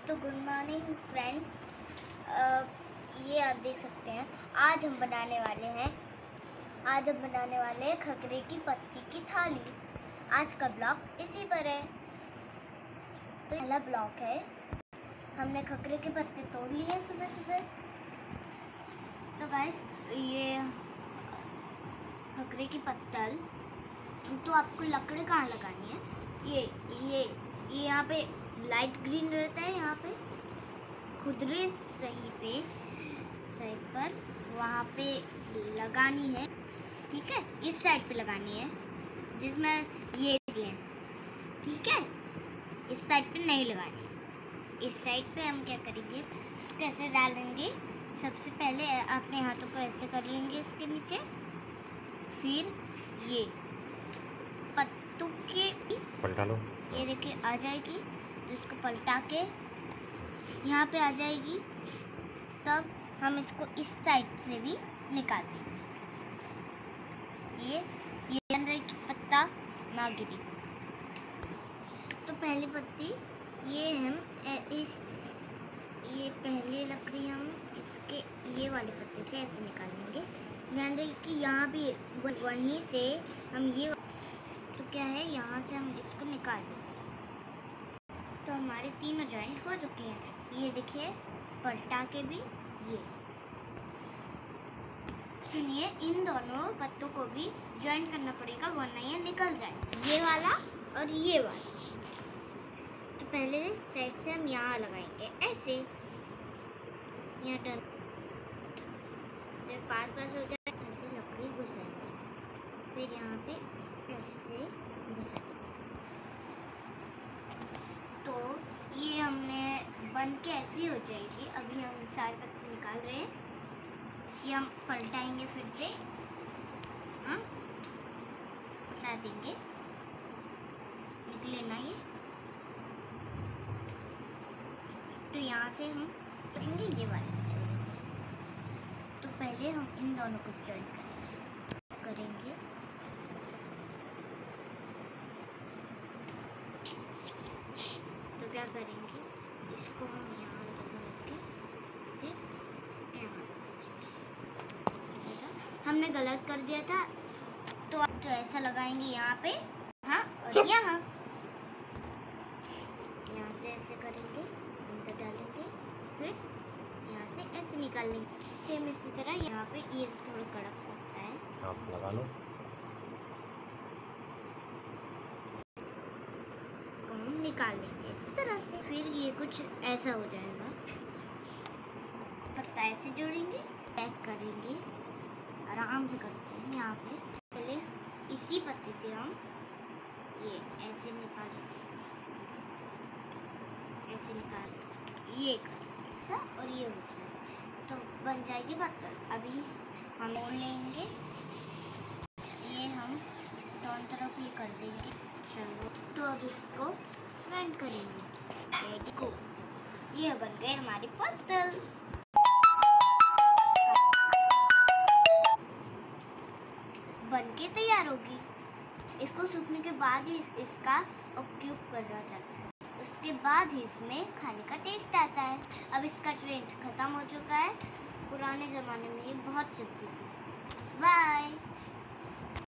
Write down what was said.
तो good morning friends. ये आप देख सकते हैं आज हम बनाने वाले हैं खकरे की पत्ती की थाली। आज का ब्लॉग इसी पर है। तो पहला ब्लॉग है, हमने खकरे के पत्ते तोड़ लिए सुबह सुबह। तो गाइस ये खकरे की पत्तल, तो आपको लकड़ी कहाँ लगानी है, ये यहाँ पे लाइट ग्रीन रहता है, यहाँ पे खुदरे सही पे साइड पर वहाँ पे लगानी है। ठीक है, इस साइड पे लगानी है जिसमें ये है। ठीक है, इस साइड पे नहीं लगानी है। इस साइड पे हम क्या करेंगे, कैसे डालेंगे, सबसे पहले अपने हाथों को ऐसे कर लेंगे इसके नीचे, फिर ये पत्तों के पलटा लो, ये देखिए आ जाएगी, तो इसको पलटा के यहाँ पे आ जाएगी। तब हम इसको इस साइड से भी निकाल देंगे। ये बन रही कि पत्ता ना गिरी। तो पहली पत्ती ये हम ये पहली लकड़ी हम इसके ये वाले पत्ते से ऐसे निकालेंगे। ध्यान दें कि यहाँ भी वहीं से हम ये, तो क्या है, यहाँ से हम इसको निकाल देंगे। तो हमारे तीनों जॉइंट हो चुकी हैं। ये देखिए पलटा के भी ये सुनिए, इन दोनों पत्तों को भी जॉइंट करना पड़ेगा वरना ये निकल जाए, ये वाला और ये वाला। तो पहले साइड से हम यहाँ लगाएंगे ऐसे, यहाँ टर्न पास हो जाए ऐसे लकड़ी घुसाएंगे, फिर यहाँ पे ऐसे घुसाएंगे। तो ये हमने बन के ऐसी हो जाएगी। अभी हम सारे पत्ते निकाल रहे हैं, ये हम पलटाएंगे फिर से, हाँ पलटा देंगे, निकले ना ये। तो यहाँ से हम करेंगे ये वाले, तो पहले हम इन दोनों को जॉइन करेंगे। तो क्या करेंगे, इसको हम यहाँ लगाएंगे, फिर यहाँ। हमने गलत कर दिया था, तो ऐसा लगाएंगे यहाँ पे, हाँ, और यहाँ से ऐसे करेंगे, अंदर डालेंगे, फिर यहाँ से ऐसे निकाल लेंगे। सेम इसी तरह यहाँ पे ये थोड़ा कड़क होता है, आप लगा लो, इसको हम निकाल लेंगे इस तरह से। फिर ये कुछ ऐसा हो जाएगा। पत्ता ऐसे जोड़ेंगे, पैक करेंगे, आराम से करते हैं। यहाँ पे पहले इसी पत्ते से हम ये ऐसे निकालेंगे, ऐसे निकाल ये ऐसा, और ये हो जाएगा, तो बन जाएगी पत्तल। अभी हम मोड़ लेंगे, ये हम दोनों तरफ ये कर देंगे। चलो, तो अब इसको फ्रंट करेंगे। ये देखो, ये बन गई हमारी पत्तल। बन के तैयार होगी। इसको सूखने के बाद ही इसका उपयोग करा जाता है, उसके बाद ही इसमें खाने का टेस्ट आता है। अब इसका ट्रेंड खत्म हो चुका है, पुराने ज़माने में ये बहुत चलती थी। बाय।